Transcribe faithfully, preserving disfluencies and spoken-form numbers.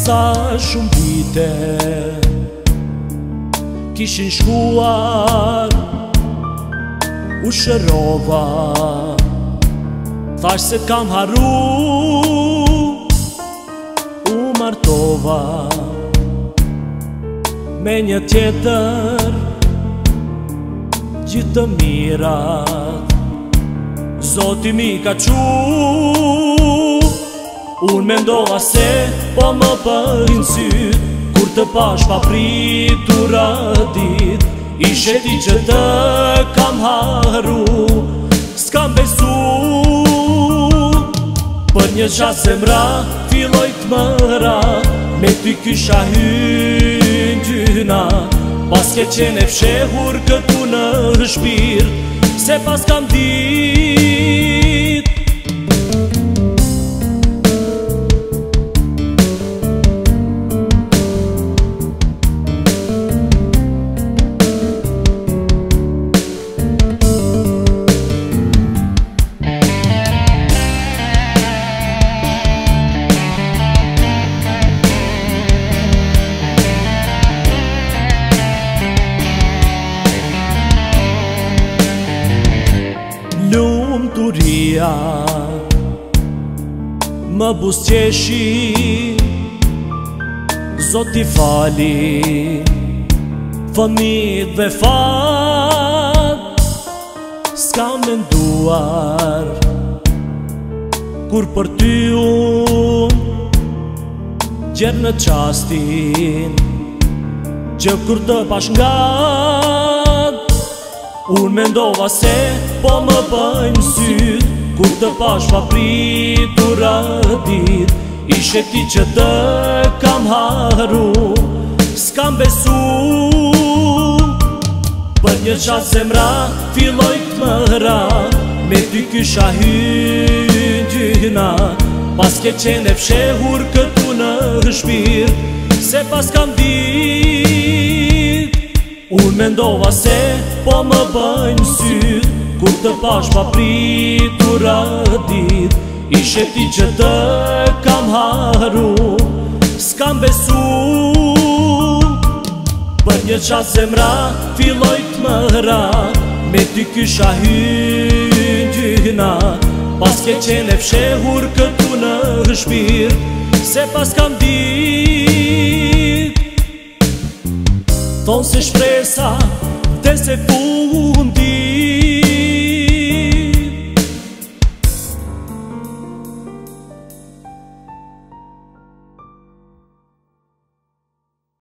sa shumë vite kishin shkuar u shërova, thash se kam harru, u martova me një tjetër, gjithë të mirat Zoti mi ka qu. Unë mendova se po më përin syt kur të pash pa pritur dit, ishe ti që të kam haru, s'kam besu. Për një qas zemra filloj të mëra, me ty kisha hyn gjyna, pas ke qene fshehur këtu në shpirt, se pas kam dit. Lumturia më buzëqeshi, Zoti fali fëmijët dhe fat, s'kam menduar kur për ty unë gjerë në qastin që kur të pash ngat. Unë mendova se po më bëjnë syt kur të pash pa pritur dit, ishe ti që të kam haru, s'kam besu. Për një qas zemra filloj të mëra, me ty kisha hyn gjyna, pas ke qene fshehur këtu në shpirt, se pas kam dit. Unë mendova se po më bëjnë syt kur të pash pa pritur dit, ishe ti që të kam haru, s'kam besu. Për një qas zemra filloj të mëra, me ty kisha hyn gjyna, pas ke qene fshehur këtu në shpirt, se pas kam dit. Thonë se